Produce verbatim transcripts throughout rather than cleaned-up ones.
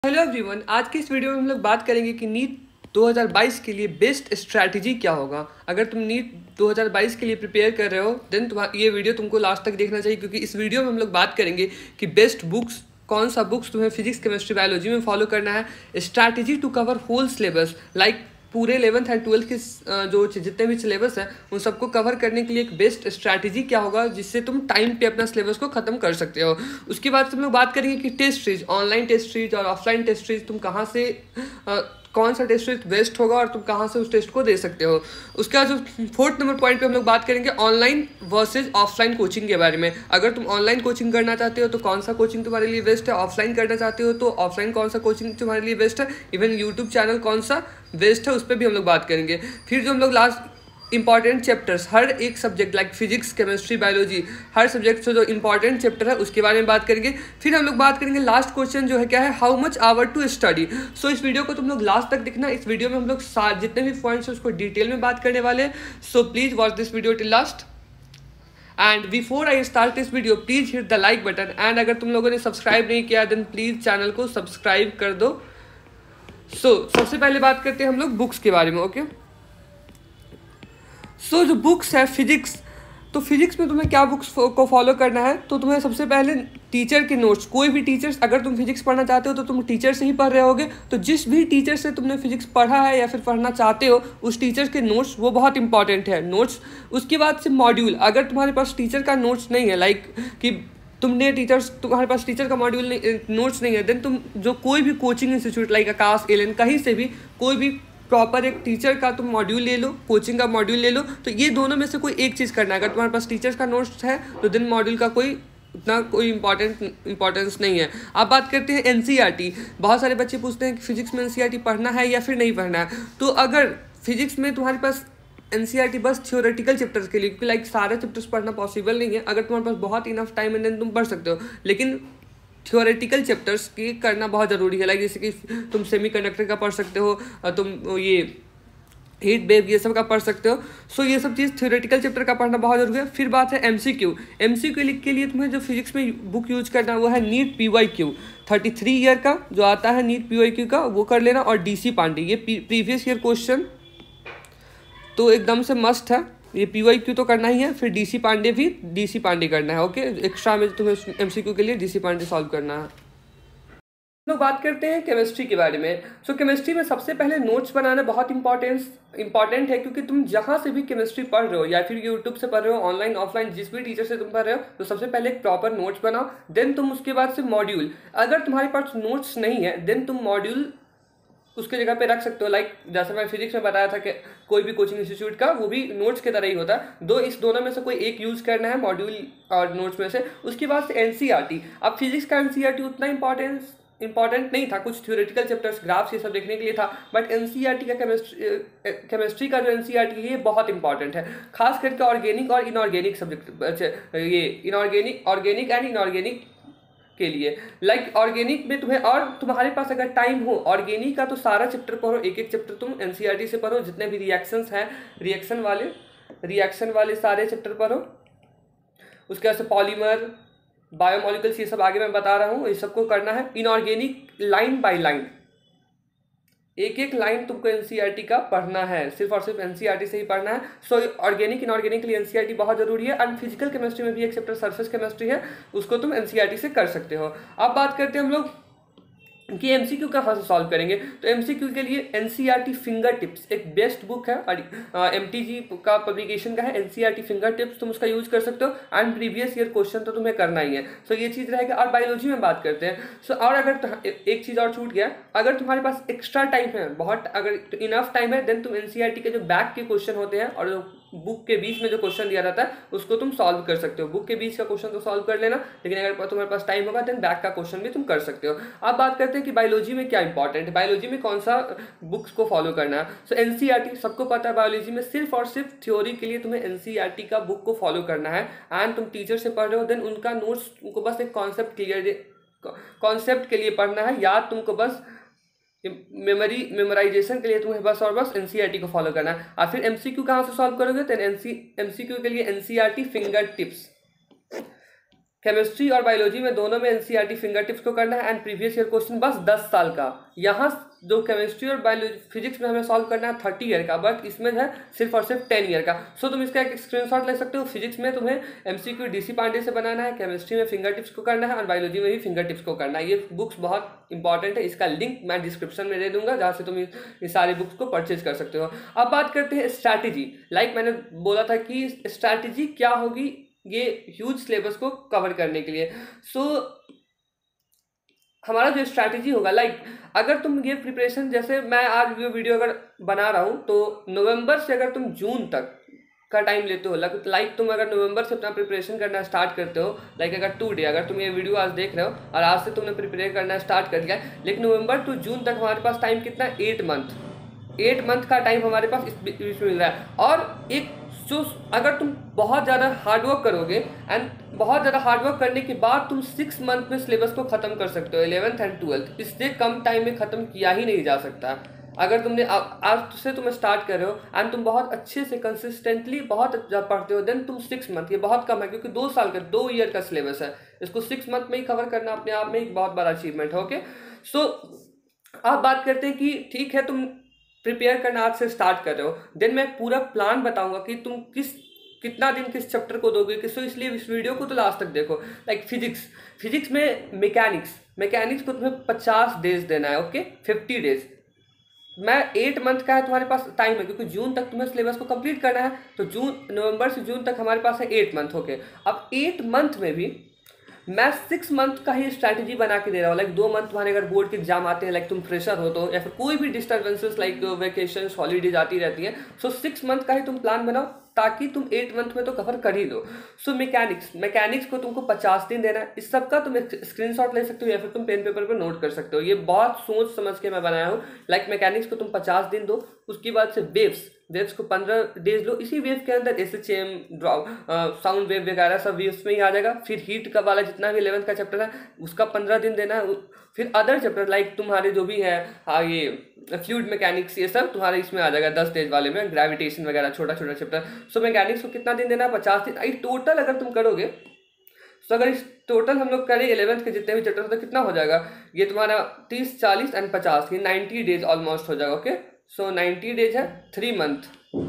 Hello everyone, आज की इस वीडियो में हम लोग बात करेंगे कि नीट दो हज़ार बाईस के लिए बेस्ट स्ट्रैटेजी क्या होगा। अगर तुम नीट दो हज़ार बाईस के लिए प्रिपेयर कर रहे हो देन तुम्हारा ये वीडियो तुमको लास्ट तक देखना चाहिए, क्योंकि इस वीडियो में हम लोग बात करेंगे कि बेस्ट बुक्स कौन सा बुक्स तुम्हें फिजिक्स केमिस्ट्री बायोलॉजी में फॉलो करना है, strategy to cover whole syllabus like पूरे इलेवंथ एंड ट्वेल्थ के जो जितने भी सिलेबस हैं उन सबको कवर करने के लिए एक बेस्ट स्ट्रैटेजी क्या होगा जिससे तुम टाइम पे अपना सिलेबस को खत्म कर सकते हो। उसके बाद हम लोग बात करेंगे कि test series, online test series और ऑफलाइन टेस्ट सीरीज तुम कहाँ से आ, कौन सा टेस्ट सीरीज बेस्ट होगा और तुम कहाँ से उस टेस्ट को दे सकते हो। उसके बाद जो फोर्थ नंबर पॉइंट पे हम लोग बात करेंगे ऑनलाइन वर्सेज ऑफलाइन कोचिंग के बारे में। अगर तुम ऑनलाइन कोचिंग करना चाहते हो तो कौन सा कोचिंग तुम्हारे लिए बेस्ट है, ऑफलाइन करना चाहते हो तो ऑफलाइन कौन सा कोचिंग तुम्हारे लिए बेस्ट है, इवन यूट्यूब चैनल कौन सा बेस्ट है उस पर भी हम लोग बात करेंगे। फिर जो हम लोग लास्ट इंपॉर्टेंट चैप्टर्स, हर एक subject like physics chemistry biology हर सब्जेक्ट से जो इंपॉर्टेंट चैप्टर है उसके बारे में बात करेंगे। फिर हम लोग बात करेंगे लास्ट क्वेश्चन जो है क्या है, how much hour to study. So इस वीडियो को तुम लोग लास्ट तक देखना, इस वीडियो में हम लोग सारे जितने भी पॉइंट्स हैं उसको डिटेल में बात करने वाले हैं। So please watch this video till last end before I start this video please hit the like button and अगर तुम लोगों ने सब्सक्राइब नहीं किया देन प्लीज चैनल को सब्सक्राइब कर दो। सो so, सबसे पहले बात करते हैं हम लोग बुक्स के बारे में। ओके सो so, जो बुक्स है फिजिक्स, तो फिजिक्स में तुम्हें क्या बुक्स को फॉलो करना है, तो तुम्हें सबसे पहले टीचर के नोट्स, कोई भी टीचर्स, अगर तुम फिजिक्स पढ़ना चाहते हो तो तुम टीचर से ही पढ़ रहे होगे, तो जिस भी टीचर से तुमने फिजिक्स पढ़ा है या फिर पढ़ना चाहते हो उस टीचर के नोट्स वो बहुत इंपॉर्टेंट है नोट्स। उसके बाद से मॉड्यूल, अगर तुम्हारे पास टीचर का नोट्स नहीं है लाइक कि तुमने टीचर्स तुम्हारे पास टीचर का मॉड्यूल नहीं, नोट्स नहीं है, देन तुम जो कोई भी coaching institute like Aakash Allen कहीं से भी कोई भी प्रॉपर एक टीचर का तुम मॉड्यूल ले लो, कोचिंग का मॉड्यूल ले लो। तो ये दोनों में से कोई एक चीज़ करना है। अगर तुम्हारे पास टीचर्स का नोट्स है तो देन मॉड्यूल का कोई उतना कोई इंपॉर्टेंट इंपॉर्टेंस नहीं है। अब बात करते हैं एनसीईआरटी। बहुत सारे बच्चे पूछते हैं कि फिजिक्स में एनसीईआरटी पढ़ना है या फिर नहीं पढ़ना है। तो अगर फिजिक्स में तुम्हारे पास एनसीईआरटी बस थ्योरेटिकल चैप्टर्स के लिए, क्योंकि लाइक सारे चैप्टर्स पढ़ना पॉसिबल नहीं है, अगर तुम्हारे पास बहुत इनफ टाइम है देन तुम पढ़ सकते हो, लेकिन थ्योरेटिकल चैप्टर्स की करना बहुत ज़रूरी है। लाइक जैसे कि तुम सेमीकंडक्टर का पढ़ सकते हो, तुम ये हीट वेव ये सब का पढ़ सकते हो। सो ये सब चीज़ थ्योरेटिकल चैप्टर का पढ़ना बहुत जरूरी है। फिर बात है एमसीक्यू। एमसीक्यू के लिए तुम्हें जो फिजिक्स में बुक यूज करना है वो है NEET PYQ, thirty three year का जो आता है नीट पीवाईक्यू का वो कर लेना, और डीसी पांडे ये प्रीवियस ईयर क्वेश्चन तो एकदम से मस्ट है, ये पीवाईक्यू तो करना ही है। फिर डीसी पांडे भी डीसी पांडे करना है। ओके एक्स्ट्रा में तुम्हें एमसीक्यू के लिए डीसी पांडे सॉल्व करना है। लोग बात करते हैं केमिस्ट्री के बारे में। सो so, केमिस्ट्री में सबसे पहले नोट्स बनाना बहुत इंपॉर्टेंस इंपॉर्टेंट है, क्योंकि तुम जहाँ से भी केमिस्ट्री पढ़ रहे हो या फिर यूट्यूब से पढ़ रहे हो, ऑनलाइन ऑफलाइन जिस भी टीचर से तुम पढ़ रहे हो, तो सबसे पहले एक प्रॉपर नोट्स बनाओ, देन तुम उसके बाद से मॉड्यूल। अगर तुम्हारे पास नोट्स नहीं है देन तुम मॉड्यूल उसके जगह पे रख सकते हो। लाइक जैसे मैं फिजिक्स में बताया था कि कोई भी कोचिंग इंस्टीट्यूट का वो भी नोट्स की तरह ही होता है, दो इस दोनों में से कोई एक यूज करना है मॉड्यूल और नोट्स में से। उसके बाद से एनसीईआरटी। अब फिजिक्स का एनसीईआरटी उतना इंपॉर्टेंस इंपॉर्टेंट नहीं था, कुछ थ्योरेटिकल चैप्टर्स ग्राफ्स ये सब देखने के लिए था, बट एनसीईआरटी का केमिस्ट्री केमिस्ट्री का जो एनसीईआरटी है ये बहुत इंपॉर्टेंट है, खास करके ऑर्गेनिक और इनऑर्गेनिक सब्जेक्ट, अच्छा ये इनऑर्गेनिक ऑर्गेनिक एंड इनऑर्गेनिक के लिए। लाइक ऑर्गेनिक में तुम्हें, और तुम्हारे पास अगर टाइम हो ऑर्गेनिक का तो सारा चैप्टर पढ़ो, एक एक चैप्टर तुम एनसीईआरटी से पढ़ो, जितने भी रिएक्शंस हैं रिएक्शन वाले रिएक्शन वाले सारे चैप्टर पढ़ो। उसके बाद से पॉलीमर बायोमोलिकुल्स ये सब आगे मैं बता रहा हूँ, ये सबको करना है। इनऑर्गेनिक लाइन बाय लाइन, एक एक लाइन तुमको एनसीईआरटी का पढ़ना है, सिर्फ और सिर्फ एनसीईआरटी से ही पढ़ना है। सो ऑर्गेनिक इनऑर्गेनिक के लिए एनसीईआरटी बहुत जरूरी है। एंड फिजिकल केमिस्ट्री में भी एक चैप्टर सरफेस केमिस्ट्री है, उसको तुम एनसीईआरटी से कर सकते हो। अब बात करते हैं हम लोग कि एमसीक्यू का फर्स्ट सॉल्व करेंगे। तो एमसीक्यू के लिए एनसीईआरटी फिंगर टिप्स एक बेस्ट बुक है, और एमटीजी का पब्लिकेशन का है एनसीईआरटी फिंगर टिप्स, तुम उसका यूज कर सकते हो। एंड प्रीवियस ईयर क्वेश्चन तो तुम्हें करना ही है। सो ये चीज़ रहेगा। और बायोलॉजी में बात करते हैं। सो और अगर एक चीज़ और छूट गया, अगर तुम्हारे पास एक्स्ट्रा टाइम है, बहुत अगर इनफ टाइम है, देन तुम एनसीईआरटी के जो बैक के क्वेश्चन होते हैं और जो बुक के बीच में जो क्वेश्चन दिया रहता है उसको तुम सॉल्व कर सकते हो। बुक के बीच का क्वेश्चन तो सॉल्व कर लेना, लेकिन अगर तुम्हारे पास टाइम होगा देन बैक का क्वेश्चन भी तुम कर सकते हो। अब बात करते हैं कि बायोलॉजी में क्या इंपॉर्टेंट है, बायोलॉजी में कौन सा बुक्स को फॉलो करना है। सो एनसीईआरटी सबको पता है, बायोलॉजी में सिर्फ और सिर्फ थ्योरी के लिए तुम्हें एनसीईआरटी का बुक को फॉलो करना है। एंड तुम टीचर से पढ़ रहे हो देन उनका नोट्स उनको बस एक कॉन्सेप्ट क्लियर कॉन्सेप्ट के लिए पढ़ना है, या तुमको बस मेमोरी मेमोराइजेशन के लिए तुम्हें बस और बस एनसीईआरटी को फॉलो करना है। और फिर एमसीक्यू कहाँ से सॉल्व करोगे, तो एनसी एमसीक्यू के लिए एनसीईआरटी फिंगर टिप्स। केमिस्ट्री और बायोलॉजी में दोनों में एनसीईआरटी फिंगर टिप्स को करना है एंड प्रीवियस ईयर क्वेश्चन बस दस साल का। यहाँ जो केमिस्ट्री और बायोलॉजी फिजिक्स में हमें सॉल्व करना है थर्टी ईयर का, बट इसमें है सिर्फ और सिर्फ टेन ईयर का। सो तुम इसका एक स्क्रीनशॉट ले सकते हो। फिजिक्स में तुम्हें एमसीक्यू डीसी पांडे से बनाना है, केमिस्ट्री में फिंगर टिप्स को करना है और बायोलॉजी में भी फिंगर टिप्स को करना है। ये बुक्स बहुत इंपॉर्टेंट है, इसका लिंक मैं डिस्क्रिप्शन में दे दूंगा जहाँ से तुम ये सारी बुक्स को परचेज कर सकते हो। अब बात करते हैं स्ट्रैटेजी। लाइक मैंने बोला था कि स्ट्रैटेजी क्या होगी ये ह्यूज सिलेबस को कवर करने के लिए। सो so, हमारा जो स्ट्रैटेजी होगा, लाइक अगर तुम ये प्रिपरेशन, जैसे मैं आज ये वीडियो अगर बना रहा हूँ तो नवंबर से अगर तुम जून तक का टाइम लेते हो, लाइक तुम अगर नवंबर से अपना प्रिपरेशन करना स्टार्ट करते हो, लाइक अगर टू डे, अगर तुम ये वीडियो आज देख रहे हो और आज से तुमने प्रिपेयर करना स्टार्ट कर दिया, लेकिन नवंबर टू जून तक हमारे पास टाइम कितना है, एट मंथ एट मंथ का टाइम हमारे पास इस बीच में मिल रहा है। और एक जो अगर तुम बहुत ज़्यादा हार्डवर्क करोगे एंड बहुत ज़्यादा हार्डवर्क करने के बाद तुम सिक्स मंथ में सिलेबस को ख़त्म कर सकते हो, इलेवेंथ एंड ट्वेल्थ, इससे कम टाइम में ख़त्म किया ही नहीं जा सकता। अगर तुमने आज से तुम स्टार्ट कर रहे हो एंड तुम बहुत अच्छे से कंसिस्टेंटली बहुत पढ़ते हो, देन तुम सिक्स मंथ, ये बहुत कम है क्योंकि दो साल का दो ईयर का सिलेबस है, इसको सिक्स मंथ में ही कवर करना अपने आप में एक बहुत बड़ा अचीवमेंट है। ओके, सो अब बात करते हैं कि ठीक है तुम प्रिपेयर करना आज से स्टार्ट कर रहे हो, देन मैं पूरा प्लान बताऊंगा कि तुम किस कितना दिन किस चैप्टर को दोगे किस, तो इसलिए इस वीडियो को तो लास्ट तक देखो। लाइक फिजिक्स फिजिक्स में मैकेनिक्स मैकेनिक्स को तुम्हें पचास डेज देना है। ओके, फिफ्टी डेज मैं एट मंथ का है तुम्हारे पास टाइम है, क्योंकि जून तक तुम्हें सिलेबस को कंप्लीट करना है, तो जून नवंबर से जून तक हमारे पास है एट मंथ। ओके, अब एट मंथ में भी मैं सिक्स मंथ का ही स्ट्रैटेजी बना के दे रहा हूँ। लाइक दो मंथ तुम्हारे अगर बोर्ड के एग्जाम आते हैं, लाइक तुम फ्रेशर हो तो, या फिर कोई भी डिस्टर्बेंसेस लाइक वेकेशन हॉलीडेज आती रहती हैं, सो सिक्स मंथ का ही तुम प्लान बनाओ ताकि तुम एट मंथ में तो कवर कर ही लो। सो मैकेनिक्स मैकेनिक्स को तुमको पचास दिन देना है। इस सब का तुम स्क्रीनशॉट ले सकते हो या फिर तुम पेन पेपर पर नोट कर सकते हो, ये बहुत सोच समझ के मैं बनाया हूँ। लाइक मैकेनिक्स को तुम पचास दिन दो, उसके बाद से वेव्स वेव्स को पंद्रह डेज लो। इसी वेव के अंदर S H M drop sound wave वगैरह सब वेव्स में ही आ जाएगा। फिर हीट का वाला जितना भी इलेवंथ का चैप्टर है उसका पंद्रह दिन देना है। फिर अदर चैप्टर लाइक तुम्हारे जो भी है हाँ ये फ्लूइड मैकेनिक्स, ये सब तुम्हारे इसमें आ जाएगा दस डेज वाले में, ग्रेविटेशन वगैरह छोटा छोटा चैप्टर। सो मैकेनिक्स को कितना दिन देना है, पचास दिन। आई टोटल अगर तुम करोगे तो अगर इस टोटल हम लोग करें इलेवंथ के जितने भी चैप्टर तो कितना हो जाएगा, ये तुम्हारा तीस चालीस एंड पचास, ये नाइन्टी डेज ऑलमोस्ट हो जाएगा। ओके, सो नाइन्टी डेज है, थ्री मंथ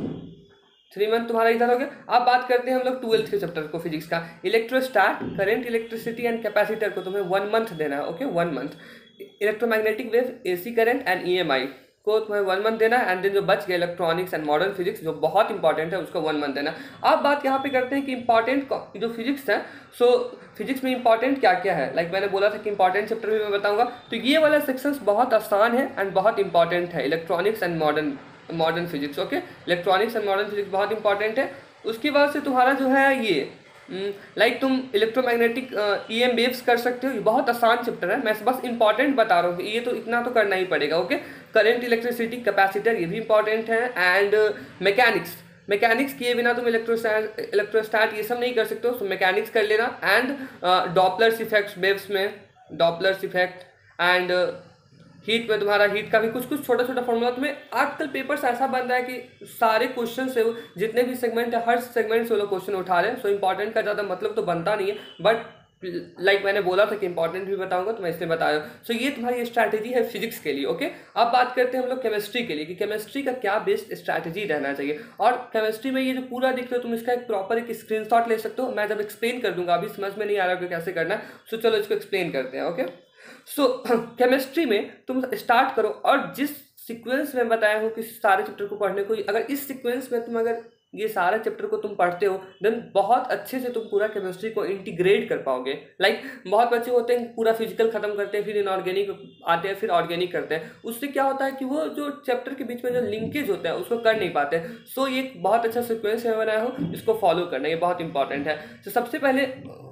थ्री मंथ तुम्हारा इधर हो गया। अब बात करते हैं हम लोग ट्वेल्थ के चैप्टर को, फिजिक्स का। Electrostat, current, electricity and capacitor को तुम्हें वन मंथ देना है। Okay, one month. Electromagnetic wave, AC current and EMI को तुम्हें वन मंथ देना है। एंड देन जो बच गया इलेक्ट्रॉनिक्स एंड मॉडर्न फिजिक्स जो बहुत इंपॉर्टेंट है उसको वन मंथ देना। अब बात यहाँ पे करते हैं कि इंपॉर्टेंट जो फिजिक्स है, सो फिजिक्स में इंपॉर्टेंट क्या क्या है। लाइक like मैंने बोला था कि इंपॉर्टेंट चैप्टर भी मैं बताऊंगा, तो ये वाला सेक्शंस बहुत आसान है एंड बहुत इंपॉर्टेंट है, electronics and modern modern physics. Okay, electronics and modern physics बहुत इंपॉर्टेंट है। उसके बाद से तुम्हारा जो है ये लाइक like तुम इलेक्ट्रोमैग्नेटिक ई एम वेव्स कर सकते हो, ये बहुत आसान चैप्टर है, मैं बस इंपॉर्टेंट बता रहा हूँ कि ये तो इतना तो करना ही पड़ेगा। ओके, करंट, इलेक्ट्रिसिटी, कैपेसिटर ये भी इंपॉर्टेंट है। एंड मैकेनिक्स मैकेनिक्स किए बिना तुम इलेक्ट्रोस्टैट इलेक्ट्रोस्टैट ये सब नहीं कर सकते हो, तो मैकेनिक्स कर लेना। एंड डॉपलर्स इफेक्ट्स वेव्स में, डॉपलर्स इफेक्ट एंड हीट में तुम्हारा हीट का भी कुछ कुछ छोटा छोटा फॉर्मूला। तुम्हें आजकल पेपर्स ऐसा बन रहा है कि सारे क्वेश्चन से जितने भी सेगमेंट है हर सेगमेंट से वो लोग क्वेश्चन उठा रहे हैं। सो इंपॉर्टेंट का ज़्यादा मतलब तो बनता नहीं है, बट लाइक like मैंने बोला था कि इंपॉर्टेंट भी बताऊंगा तो मैं इसलिए बता रहा हूँ। सो ये तुम्हारी स्ट्रैटेजी है फिजिक्स के लिए। ओके, अब बात करते हैं हम लोग केमिस्ट्री के लिए कि केमिस्ट्री का क्या बेस्ट स्ट्रैटेजी रहना चाहिए। और केमिस्ट्री में ये जो पूरा दिख रहे हो तुम इसका एक प्रॉपर एक स्क्रीनशॉट ले सकते हो, मैं जब एक्सप्लेन कर दूंगा, अभी समझ में नहीं आ रहा कि कैसे करना है। सो चलो इसको एक्सप्लेन करते हैं। ओके, सो केमिस्ट्री में तुम स्टार्ट करो और जिस सीक्वेंस में बताया हूँ कि सारे चैप्टर को पढ़ने को, अगर इस सीक्वेंस में तुम अगर ये सारे चैप्टर को तुम पढ़ते हो देन बहुत अच्छे से तुम पूरा केमिस्ट्री को इंटीग्रेट कर पाओगे। लाइक like, बहुत बच्चे होते हैं पूरा फिजिकल खत्म करते हैं फिर इनऑर्गेनिक आते हैं फिर ऑर्गेनिक करते हैं, उससे क्या होता है कि वो जो चैप्टर के बीच में जो लिंकेज होता है उसको कर नहीं पाते। सो ये एक बहुत अच्छा सीक्वेंस मैं बनाया हूँ, इसको फॉलो करना ये बहुत इंपॉर्टेंट है। तो सबसे पहले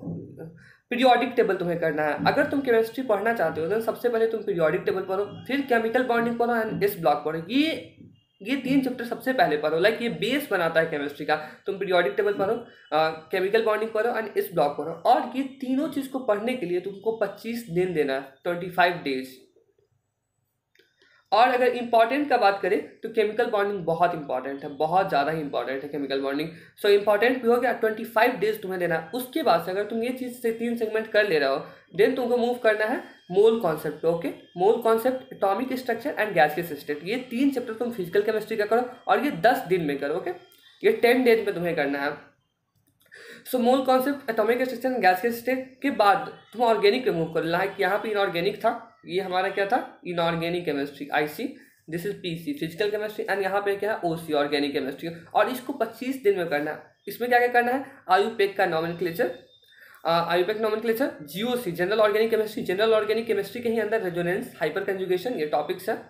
पीरियोडिक टेबल तुम्हें करना है। अगर तुम केमिस्ट्री पढ़ना चाहते हो तो सबसे पहले तुम पीरियोडिक टेबल पढ़ो, फिर केमिकल बॉन्डिंग पढ़ो एंड एस ब्लॉक पढ़ो। ये ये तीन चैप्टर सबसे पहले पढ़ो, लाइक ये बेस बनाता है केमिस्ट्री का। तुम पीरियोडिक टेबल पढ़ो, केमिकल बॉन्डिंग पढ़ो एंड एस ब्लॉक पढ़ो। और ये तीनों चीज़ को पढ़ने के लिए तुमको पच्चीस दिन देना है, ट्वेंटी फाइव डेज। और अगर इंपॉर्टेंट का बात करें तो केमिकल बॉन्डिंग बहुत इंपॉर्टेंट है, बहुत ज़्यादा ही इंपॉर्टेंट है केमिकल बॉन्डिंग। सो इंपॉर्टेंट भी हो गया, ट्वेंटी फाइव डेज तुम्हें देना है। उसके बाद से अगर तुम ये चीज़ से तीन सेगमेंट कर ले रहे हो, देन तुमको मूव करना है मोल कॉन्सेप्ट पे। Okay, mole concept, atomic structure and gaseous state, ये तीन चैप्टर तुम फिजिकल केमिस्ट्री का करो और ये दस दिन में करो। ओके, ये टेन डेज में तुम्हें करना है। So mole concept, atomic structure and gaseous state के बाद तुम ऑर्गेनिक पे मूव करो। लाइक यहाँ पे इनऑर्गेनिक था, ये हमारा क्या था, inorganic chemistry, I C, this is P C physical chemistry, and यहाँ पे क्या है, ओ सी ऑर्गेनिक केमिस्ट्री। और इसको पच्चीस दिन में करना है। इसमें क्या क्या करना है, आयुपेक का nomenclature, IUPAC nomenclature, GOC general organic chemistry, general organic chemistry के ही अंदर रेजोनेंस, हाइपर कंजुगेशन, ये टॉपिक्स है।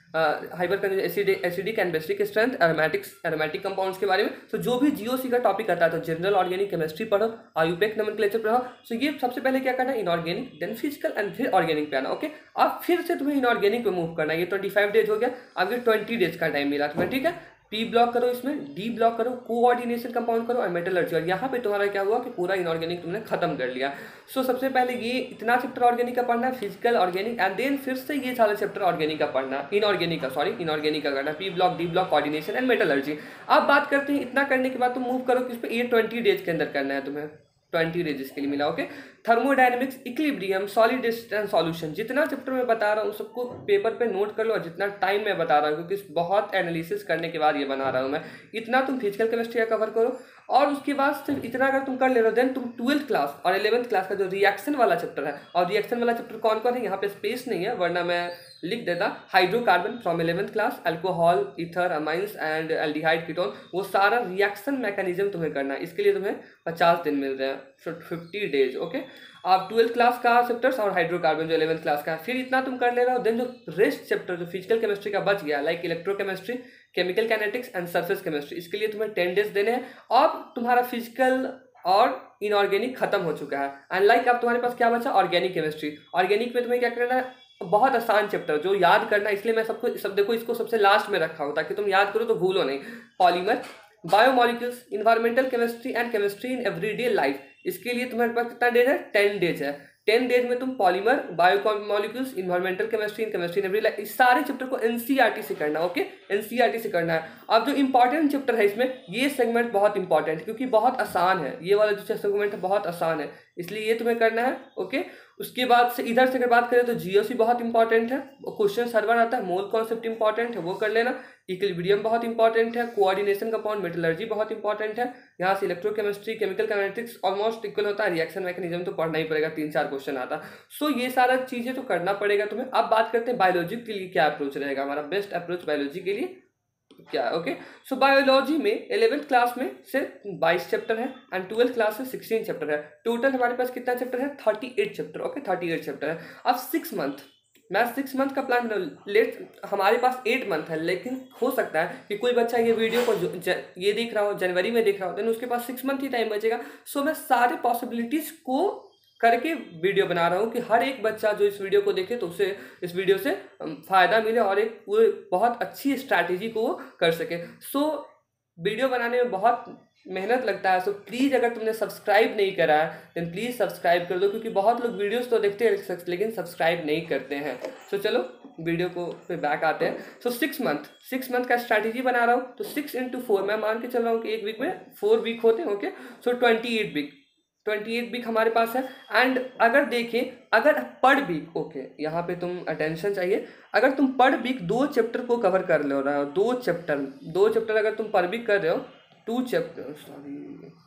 Hyper acidic acidic and basic strength, aromatics, aromatic compounds के बारे में। तो जो भी जीओसी का टॉपिक आता है तो जनरल ऑर्गेनिक केमिस्ट्री पढ़ो, आयुपेक नोमेनक्लेचर पढ़ो। सो ये सबसे पहले क्या करना है, इनऑर्गेनिक, देन फिजिकल एंड फिर ऑर्गेनिक पे आना। ओके, अब फिर से तुम्हें इनऑर्गेनिक पे मूव करना है। ये ट्वेंटी फाइव डेज हो गया, आगे ट्वेंटी डेज का टाइम मिला तुम्हें, ठीक है। पी ब्लॉक करो, इसमें डी ब्लॉक करो, कोऑर्डिनेशन कंपाउंड करो और मेटलर्जी। और यहाँ पे तुम्हारा क्या हुआ कि पूरा इनऑर्गेनिक तुमने खत्म कर लिया। सो so, सबसे पहले ये इतना चैप्टर ऑर्गेनिक का पढ़ना है, फिजिकल, ऑर्गेनिक, एंड देन फिर से ये सारे चैप्टर ऑर्गेनिक का पढ़ना, इनऑर्गेनिक का, सॉरी इनऑर्गेनिक का करना, P block, D block, coordination and metallurgy. अब बात करते हैं, इतना करने के बाद तुम मूव करो किस पे, ये ट्वेंटी डेज के अंदर करना है तुम्हें, ट्वेंटी डेज के लिए मिला। Okay, thermodynamics, equilibrium, solid state solution, जितना चैप्टर मैं बता रहा हूँ सबको पेपर पे नोट कर लो, और जितना टाइम मैं बता रहा हूँ क्योंकि बहुत एनालिसिस करने के बाद ये बना रहा हूँ मैं, इतना तुम फिजिकल केमिस्ट्री का कवर करो। और उसके बाद सिर्फ इतना अगर तुम कर ले रहे हो, देन तुम ट्वेल्थ क्लास और इलेवंथ क्लास का जो रिएक्शन वाला चैप्टर है, और रिएक्शन वाला चैप्टर कौन कौन है, यहाँ पे स्पेस नहीं है वरना मैं लिख देता, hydrocarbon from eleventh class, alcohol, ether, amines and aldehyde, ketone, वो सारा रिएक्शन मैकेनिज्म तुम्हें करना है। इसके लिए तुम्हें पचास दिन मिल रहे हैं, फिफ्टी डेज। ओके, आप ट्वेल्थ क्लास का चैप्टर्स और हाइड्रोकार्बन जो इलेवंथ क्लास का है, फिर इतना तुम कर ले रहे हो। देन जो रेस्ट चैप्टर जो फिजिकल केमिस्ट्री का बच गया, like electrochemistry, chemical kinetics and surface chemistry, इसके लिए तुम्हें टेन डेज देने हैं। अब तुम्हारा फिजिकल और इनऑर्गेनिक खत्म हो चुका है, एंड लाइक अब तुम्हारे पास क्या बचा, ऑर्गेनिक केमिस्ट्री। ऑर्गेनिक में तुम्हें क्या करना है, बहुत आसान चैप्टर जो याद करना, इसलिए मैं सबको सब देखो इसको सबसे लास्ट में रखा हूँ ताकि तुम याद करो तो भूलो नहीं। Polymer, biomolecules, environmental chemistry and chemistry in everyday life, इसके लिए तुम्हारे पास कितना डेज है, टेन डेज है। टेन डेज में तुम polymer, biomolecules, environmental chemistry in chemistry in every life, इस सारे चैप्टर को एनसीईआरटी से करना है। ओके, एनसीईआरटी से करना है। अब जो इंपॉर्टेंट चैप्टर है इसमें, ये सेगमेंट बहुत इंपॉर्टेंट है क्योंकि बहुत आसान है, ये वाला जो सेगमेंट है बहुत आसान है, इसलिए ये तुम्हें करना है। ओके, उसके बाद से इधर से अगर बात करें तो जीओसी बहुत इंपॉर्टेंट है, क्वेश्चन सर्वर आता है, मोल कॉन्सेप्ट इंपॉर्टेंट है, वो कर लेना। इक्विलिब्रियम बहुत इंपॉर्टेंट है, कोऑर्डिनेशन कंपाउंड, मेटलर्जी बहुत इंपॉर्टेंट है। यहाँ से electrochemistry, chemical kinetics almost equal होता है, रिएक्शन मैकेनिज्म तो पढ़ना ही पड़ेगा, तीन चार क्वेश्चन आता। सो ये सारा चीजें तो करना पड़ेगा तुम्हें। अब बात करते हैं बायोलॉजी के लिए क्या अप्रोच रहेगा हमारा, बेस्ट अप्रोच बायोलॉजी के लिए क्या। ओके, सो बायोलॉजी में इलेवेंथ क्लास में से बाईस चैप्टर है एंड ट्वेल्थ क्लास से सिक्सटीन चैप्टर है। टोटल हमारे पास कितना चैप्टर है, thirty eight chapter. Okay, thirty eight chapter है। अब सिक्स मंथ, मैं सिक्स मंथ का प्लान, लेट हमारे पास एट मंथ है, लेकिन हो सकता है कि कोई बच्चा ये वीडियो को ज, ये देख रहा हो, जनवरी में देख रहा हो, देन उसके पास सिक्स मंथ ही टाइम बचेगा। सो मैं सारे पॉसिबिलिटीज को करके वीडियो बना रहा हूँ कि हर एक बच्चा जो इस वीडियो को देखे तो उसे इस वीडियो से फ़ायदा मिले और एक बहुत अच्छी स्ट्रैटेजी को कर सके। सो वीडियो बनाने में बहुत मेहनत लगता है। सो प्लीज़ अगर तुमने सब्सक्राइब नहीं करा है देन प्लीज़ सब्सक्राइब कर दो, क्योंकि बहुत लोग वीडियोस तो देखते हैं लेकिन सब्सक्राइब नहीं करते हैं। सो चलो वीडियो को पे बैक आते हैं। So six month six month का स्ट्रैटेजी बना रहा हूँ, तो सिक्स इंटू फोर मैं मान के चल रहा हूँ कि एक वीक में फोर वीक होते हैं। Okay, so twenty eight week twenty eight week हमारे पास है। एंड अगर देखें, अगर पर वीक, ओके यहाँ पे तुम अटेंशन चाहिए, अगर तुम पर वीक दो चैप्टर को कवर कर ले रहे हो, दो चैप्टर दो चैप्टर अगर तुम पर वीक कर रहे हो, टू चैप्टर सॉरी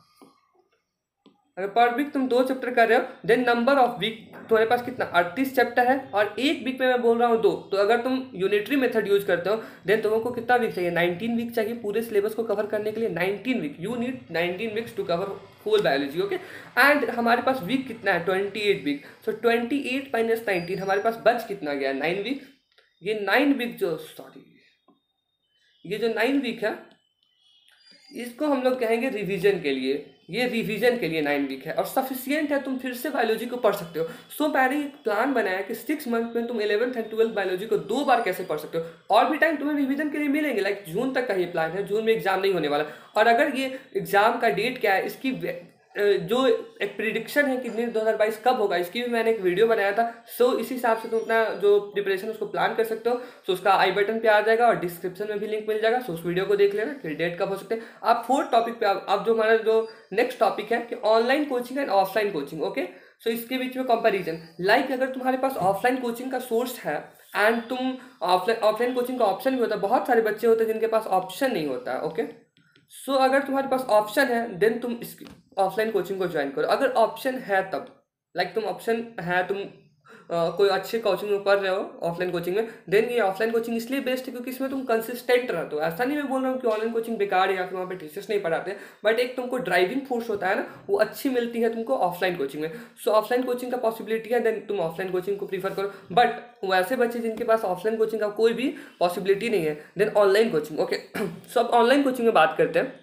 अगर पर वीक तुम दो चैप्टर कर रहे हो, देन नंबर ऑफ वीक तुम्हारे पास कितना, अड़तीस चैप्टर है, और एक वीक में मैं बोल रहा हूँ दो। तो अगर तुम यूनिटरी मेथड यूज करते हो देन तुमको कितना वीक चाहिए, नाइनटीन वीक चाहिए पूरे सिलेबस को कवर करने के लिए। Nineteen week, you need nineteen weeks to cover whole biology. Okay, and हमारे पास वीक कितना है, twenty eight week. So twenty eight minus nineteen हमारे पास बच कितना गया, नाइन वीक। ये नाइन वीक जो सॉरी ये जो नाइन वीक है इसको हम लोग कहेंगे रिवीजन के लिए। ये रिवीजन के लिए नाइन वीक है और सफिशियंट है, तुम फिर से बायोलॉजी को पढ़ सकते हो। सो so, मैंने एक प्लान बनाया कि सिक्स मंथ में तुम इलेवंथ एंड ट्वेल्थ बायोलॉजी को दो बार कैसे पढ़ सकते हो। और भी टाइम तुम्हें रिवीजन के लिए मिलेंगे, लाइक जून तक का ये प्लान है, जून में एग्जाम नहीं होने वाला। और अगर ये एग्जाम का डेट क्या है, इसकी जो एक प्रिडिक्शन है कि नीट दो हज़ार बाईस कब होगा, इसकी भी मैंने एक वीडियो बनाया था। सो इसी हिसाब से तुम अपना जो प्रिपरेशन उसको प्लान कर सकते हो। सो उसका आई बटन पे आ जाएगा और डिस्क्रिप्शन में भी लिंक मिल जाएगा। सो उस वीडियो को देख लेना कि डेट कब हो सकते हैं। आप फोर्थ टॉपिक पे अब जो हमारा जो नेक्स्ट टॉपिक है कि online coaching and offline coaching. Okay, so इसके बीच में कंपैरिजन, लाइक अगर तुम्हारे पास ऑफलाइन कोचिंग का सोर्स है एंड तुम ऑफलाइन ऑफलाइन कोचिंग का ऑप्शन भी होता है, बहुत सारे बच्चे होते हैं जिनके पास ऑप्शन नहीं होता है। ओके, सो so, अगर तुम्हारे पास ऑप्शन है देन तुम इसकी ऑफलाइन कोचिंग को ज्वाइन करो। अगर ऑप्शन है तब, लाइक तुम ऑप्शन है तुम uh, कोई अच्छे कोचिंग में पढ़ रहे हो ऑफलाइन कोचिंग में, देन ये ऑफलाइन कोचिंग इसलिए बेस्ट है क्योंकि इसमें तुम कंसिस्टेंट रहते हो। ऐसा नहीं मैं बोल रहा हूँ कि ऑनलाइन कोचिंग बेकार है या फिर वहाँ पे टीचर्स नहीं पढ़ाते, बट एक तुमको ड्राइविंग फोर्स होता है ना, वो अच्छी मिलती है तुमको ऑफलाइन कोचिंग में। सो ऑफलाइन कोचिंग का पॉसिबिलिटी है, देन तुम ऑफलाइन कोचिंग को प्रीफर करो। बट वैसे बच्चे जिनके पास ऑफलाइन कोचिंग का कोई भी पॉसिबिलिटी नहीं है, then online coaching. Okay, so अब ऑनलाइन कोचिंग में बात करते हैं।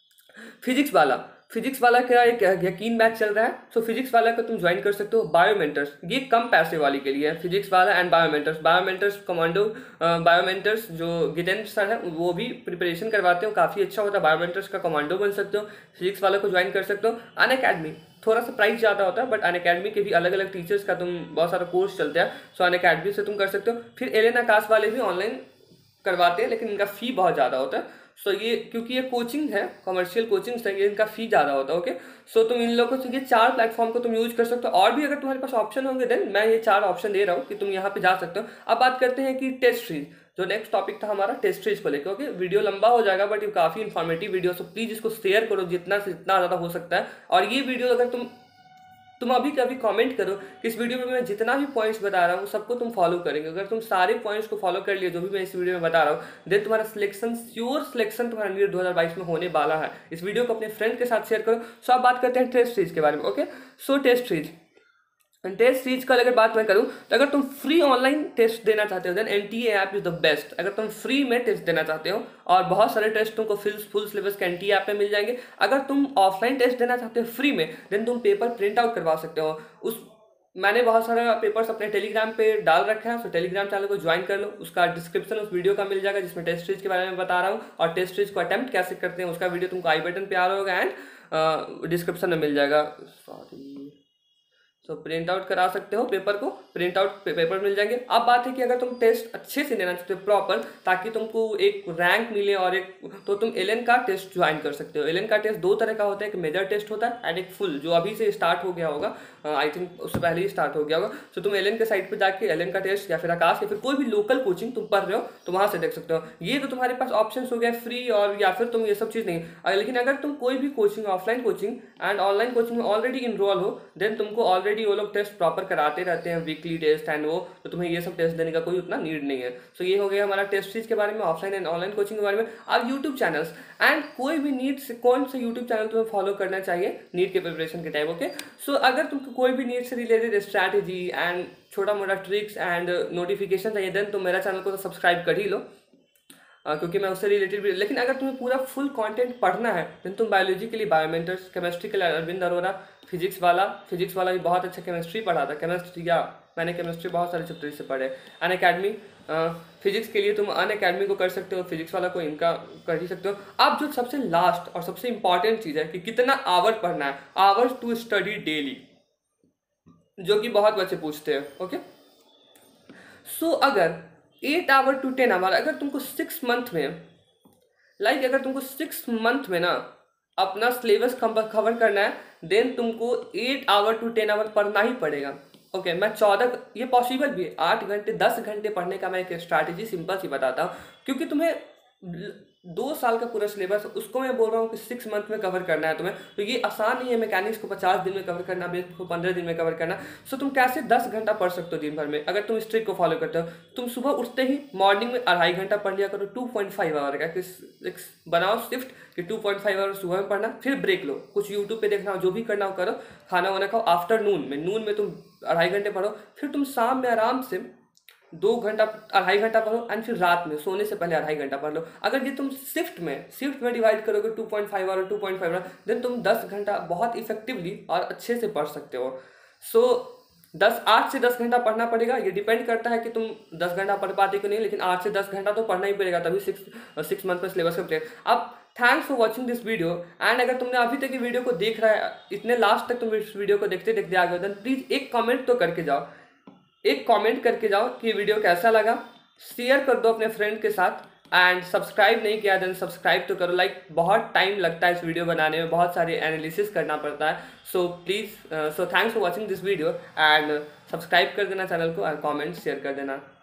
फिजिक्स वाला फिजिक्स वाला का एक यकीन बैच चल रहा है। सो फिजिक्स वाला का तुम ज्वाइन कर सकते हो। बायोमेंटर्स, ये कम पैसे वाली के लिए है, Physics Wallah and Biomentors. Biomentors commando Biomentors जो गितेंद्र सर है वो भी प्रिपरेशन करवाते हो, काफ़ी अच्छा होता है। बायोमेंटर्स का कमांडो बन सकते हो, फिजिक्स वाला को ज्वाइन कर सकते हो। अनअकैडमी थोड़ा सा प्राइस ज़्यादा होता है, बट अनअकैडमी के भी अलग अलग टीचर्स का तुम बहुत सारा कोर्स चलते हैं। सो अनअकैडमी से तुम कर सकते हो। फिर एलेन आकाश वाले भी ऑनलाइन करवाते हैं, लेकिन इनका फ़ी बहुत ज़्यादा होता है। सो so, ये क्योंकि ये कोचिंग है, कमर्शियल कोचिंग है, ये इनका फी ज़्यादा होता है। ओके, सो so, तुम इन लोगों से ये चार प्लेटफॉर्म को तुम यूज कर सकते हो। और भी अगर तुम्हारे पास ऑप्शन होंगे देन मैं ये चार ऑप्शन दे रहा हूँ कि तुम यहाँ पे जा सकते हो। अब बात करते हैं कि टेस्ट सीरीज, जो नेक्स्ट टॉपिक था हमारा टेस्ट सीरीज को लेकर। ओके, वीडियो लंबा हो जाएगा बट ये काफ़ी इन्फॉर्मेटिव वीडियो, सो प्लीज़ इसको शेयर करो जितना से जितना ज़्यादा हो सकता है। और ये वीडियो अगर तुम तुम अभी कभी कमेंट करो कि इस वीडियो में मैं जितना भी पॉइंट्स बता रहा हूँ सबको तुम फॉलो करेंगे। अगर तुम सारे पॉइंट्स को फॉलो कर लिए जो भी मैं इस वीडियो में बता रहा हूँ, देन तुम्हारा सिलेक्शन श्योर सिलेक्शन तुम्हारा नीट दो हज़ार बाईस में होने वाला है। इस वीडियो को अपने फ्रेंड के साथ शेयर करो। सो अब बात करते हैं टेस्ट सीरीज के बारे में। Okay, so test series test series का अगर बात मैं करूं तो अगर तुम फ्री ऑनलाइन टेस्ट देना चाहते हो then NTA app is the best. अगर तुम फ्री में टेस्ट देना चाहते हो और बहुत सारे टेस्ट तुमको फुल फुल सिलेबस के एनटीए ऐप में मिल जाएंगे। अगर तुम ऑफलाइन टेस्ट देना चाहते हो फ्री में, देन तुम पेपर प्रिंट आउट करवा सकते हो। उस मैंने बहुत सारे पेपर्स अपने टेलीग्राम पे डाल रखे हैं, सो टेलीग्राम चैनल को ज्वाइन कर लो। उसका डिस्क्रिप्शन उस वीडियो का मिल जाएगा जिसमें टेस्ट सीरीज के बारे में बता रहा हूँ, और टेस्ट सीरीज को अटेम्प्ट कैसे करते हैं उसका वीडियो तुमको आई बटन पे आ रहा होगा एंड डिस्क्रिप्शन में मिल जाएगा। सॉरी, सो प्रिंट आउट करा सकते हो पेपर को, प्रिंट आउट पे, पेपर मिल जाएंगे। अब बात है कि अगर तुम टेस्ट अच्छे से देना चाहते हो प्रॉपर, ताकि तुमको एक रैंक मिले और एक, तो तुम एलेन का टेस्ट ज्वाइन कर सकते हो। एलेन का टेस्ट दो तरह का होता है, एक मेजर टेस्ट होता है एंड एक फुल, जो अभी से स्टार्ट हो गया होगा, आई थिंक उससे पहले ही स्टार्ट हो गया होगा। सो तुम एलेन के साइट पर जाके एलेन का टेस्ट या फिर आकाश या फिर कोई भी लोकल कोचिंग तुम पढ़ रहे हो तो वहाँ से देख सकते हो। ये तो तुम्हारे पास ऑप्शन हो गया फ्री और या फिर तुम ये सब चीज़ नहीं। लेकिन अगर तुम कोई भी coaching offline coaching and online coaching में ऑलरेडी इनरोल हो, देन तुमको ऑलरेडी वो लोग टेस्ट प्रॉपर कराते रहते हैं, वीकली टेस्ट एंड वो, तो तुम्हें ये सब टेस्ट देने का कोई उतना नीड नहीं है। सो so, ये हो गया हमारा टेस्ट सीरीज के बारे में, ऑफलाइन एंड ऑनलाइन कोचिंग के बारे में। अब यूट्यूब चैनल्स एंड कोई भी नीट से कौन सा यूट्यूब चैनल तुम्हें फॉलो करना चाहिए नीट के प्रिपरेशन के टाइम। ओके, सो अगर तुमको कोई भी नीट से रिलेटेड स्ट्रैटेजी एंड छोटा मोटा ट्रिक्स एंड नोटिफिकेशन चाहिए, देन तुम मेरा चैनल को तो सब्सक्राइब कर ही लो, Uh, क्योंकि मैं उससे रिलेटेड भी। लेकिन अगर तुम्हें पूरा फुल कंटेंट पढ़ना है देन तुम बायोलॉजी के लिए बायोमेंटर्स, केमिस्ट्री के लिए अरविंद अरोरा, फिजिक्स वाला फिजिक्स वाला भी बहुत अच्छा केमिस्ट्री पढ़ाता है। केमिस्ट्री या मैंने केमिस्ट्री बहुत सारे चैप्टर से पढ़े। अनअकैडमी फिजिक्स के लिए तुम अनअकैडमी को कर सकते हो, फिजिक्स वाला को इनका कर ही सकते हो। अब जो सबसे लास्ट और सबसे इंपॉर्टेंट चीज़ है कि कितना आवर पढ़ना है, आवर्स टू स्टडी डेली, जो कि बहुत बच्चे पूछते हैं। ओके, सो अगर eight hour to ten hour, अगर तुमको सिक्स मंथ में लाइक like, अगर तुमको सिक्स मंथ में ना अपना सिलेबस कवर करना है, देन तुमको eight hour to ten hour पढ़ना ही पड़ेगा। ओके okay, मैं चौदह, ये पॉसिबल भी है, आठ घंटे दस घंटे पढ़ने का मैं एक स्ट्रैटेजी सिंपल सी बताता हूँ। क्योंकि तुम्हें दो साल का पूरा सिलेबस, उसको मैं बोल रहा हूँ कि सिक्स मंथ में कवर करना है तुम्हें, तो ये आसान नहीं है। मैकेनिक्स को पचास दिन में कवर करना, बेस को पंद्रह दिन में कवर करना। सो तुम कैसे दस घंटा पढ़ सकते हो दिन भर में, अगर तुम इस ट्रिक को फॉलो करते हो। तुम सुबह उठते ही मॉर्निंग में अढ़ाई घंटा पढ़ लिया करो, टू पॉइंट फाइव आवर का एक बनाओ शिफ्ट कि टू पॉइंट फाइव आवर सुबह में पढ़ना, फिर ब्रेक लो, कुछ यूट्यूब पे देखना हो, जो भी करना हो करो, खाना वाना खाओ। आफ्टरनून में नून में तुम अढ़ाई घंटे पढ़ो, फिर तुम शाम में आराम से दो घंटा अढ़ाई घंटा पढ़ो एंड फिर रात में सोने से पहले अढ़ाई घंटा पढ़ लो। अगर ये तुम शिफ्ट में शिफ्ट में डिवाइड करोगे two point five hour two point five hour, then तुम दस घंटा बहुत इफेक्टिवली और अच्छे से पढ़ सकते हो। सो दस आठ से दस घंटा पढ़ना पड़ेगा। ये डिपेंड करता है कि तुम दस घंटा पढ़ पाते कि नहीं, लेकिन आठ से दस घंटा तो पढ़ना ही पड़ेगा, तभी सिक्स सिक्स मंथ में सिलेबस कंप्लीट। अब thanks for watching this video. And अगर तुमने अभी तक ये वीडियो को देख रहा है, इतने लास्ट तक तुम इस वीडियो को देखते देखते आ गए, देन प्लीज़ एक कमेंट तो करके जाओ, एक कमेंट करके जाओ कि ये वीडियो कैसा लगा। शेयर कर दो अपने फ्रेंड के साथ। एंड सब्सक्राइब नहीं किया देन सब्सक्राइब तो करो। लाइक like, बहुत टाइम लगता है इस वीडियो बनाने में, बहुत सारे एनालिसिस करना पड़ता है। So please, so thanks for watching this video and subscribe कर देना चैनल को और कमेंट शेयर कर देना।